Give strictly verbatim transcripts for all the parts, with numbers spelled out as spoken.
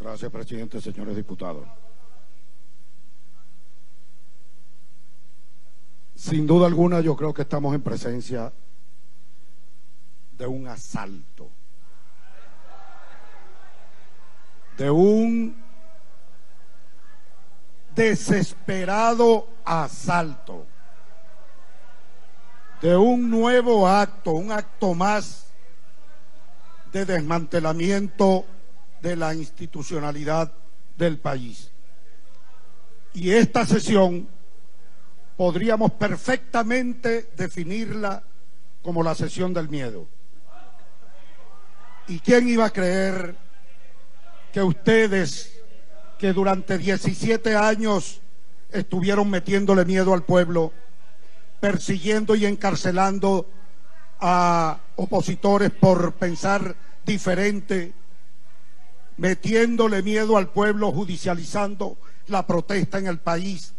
Gracias, presidente. Señores diputados, sin duda alguna yo creo que estamos en presencia de un asalto, de un desesperado asalto, de un nuevo acto, un acto más de desmantelamiento de la institucionalidad del país. Y esta sesión podríamos perfectamente definirla como la sesión del miedo. ¿Y quién iba a creer que ustedes, que durante diecisiete años estuvieron metiéndole miedo al pueblo, persiguiendo y encarcelando a opositores por pensar diferente, metiéndole miedo al pueblo, judicializando la protesta en el país,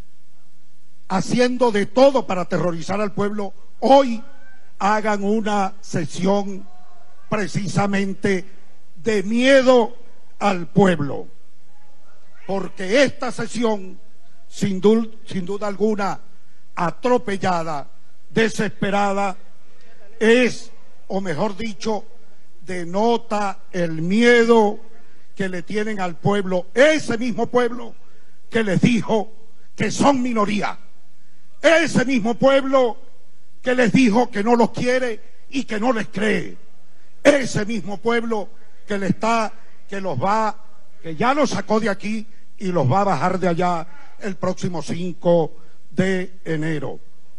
haciendo de todo para aterrorizar al pueblo, hoy hagan una sesión precisamente de miedo al pueblo? Porque esta sesión, sin, du sin duda alguna, atropellada, desesperada, es, o mejor dicho, denota el miedo que le tienen al pueblo, ese mismo pueblo que les dijo que son minoría, ese mismo pueblo que les dijo que no los quiere y que no les cree, ese mismo pueblo que le está, que los va, que ya los sacó de aquí y los va a bajar de allá el próximo cinco de enero.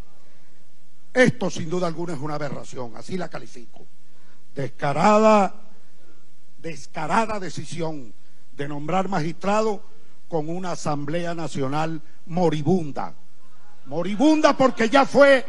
Esto sin duda alguna es una aberración, así la califico. Descarada, descarada decisión de nombrar magistrados con una Asamblea Nacional moribunda. Moribunda porque ya fue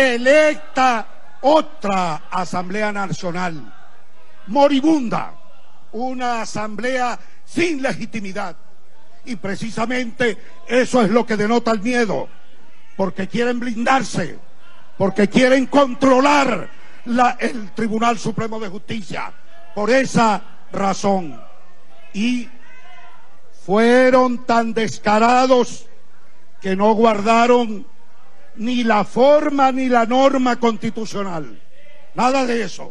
electa otra Asamblea Nacional. Moribunda, una asamblea sin legitimidad. Y precisamente eso es lo que denota el miedo, porque quieren blindarse, porque quieren controlar la, el Tribunal Supremo de Justicia, por esa razón. Y fueron tan descarados que no guardaron ni la forma ni la norma constitucional, nada de eso,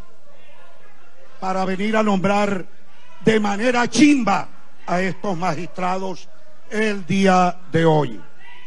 para venir a nombrar de manera chimba a estos magistrados el día de hoy.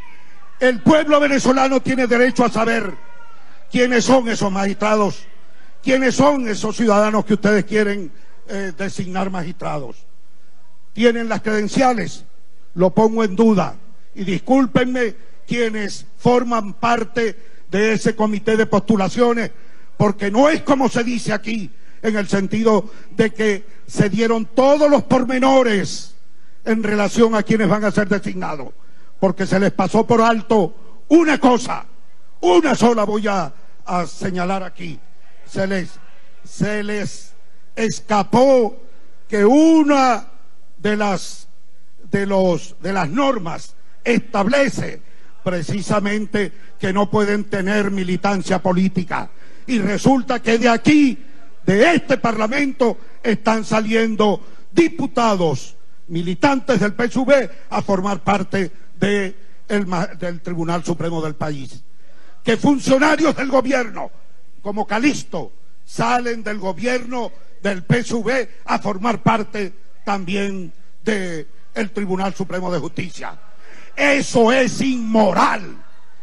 El pueblo venezolano tiene derecho a saber quiénes son esos magistrados, quiénes son esos ciudadanos que ustedes quieren eh, designar magistrados. ¿Tienen las credenciales? Lo pongo en duda. Y discúlpenme quienes forman parte de ese comité de postulaciones, porque no es como se dice aquí, en el sentido de que se dieron todos los pormenores en relación a quienes van a ser designados, porque se les pasó por alto una cosa, una sola voy a, a señalar aquí, se les, se les escapó que una de las, de los, de las normas establece precisamente que no pueden tener militancia política, y resulta que de aquí, de este Parlamento, están saliendo diputados militantes del P S U V a formar parte de el, del Tribunal Supremo del país. Que funcionarios del gobierno, como Calixto, salen del gobierno del P S U V a formar parte también del Tribunal Supremo de Justicia. Eso es inmoral,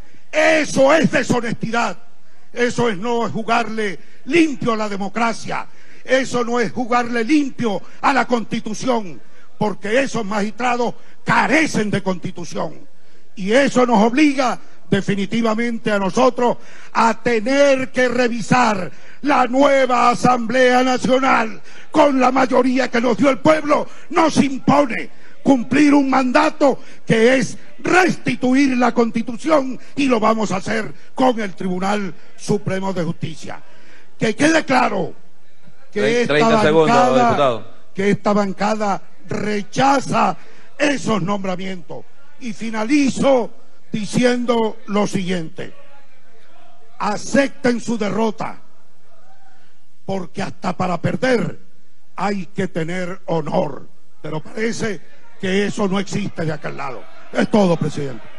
eso es deshonestidad, eso es no jugarle limpio a la democracia, eso no es jugarle limpio a la Constitución, porque esos magistrados carecen de Constitución. Y eso nos obliga definitivamente a nosotros a tener que revisar la nueva Asamblea Nacional con la mayoría que nos dio el pueblo. Nos impone cumplir un mandato que es restituir la Constitución, y lo vamos a hacer con el Tribunal Supremo de Justicia. Que quede claro que esta bancada, que esta bancada rechaza esos nombramientos. Y finalizo diciendo lo siguiente: acepten su derrota, porque hasta para perder hay que tener honor. Pero parece que eso no existe de aquel lado. Es todo, presidente.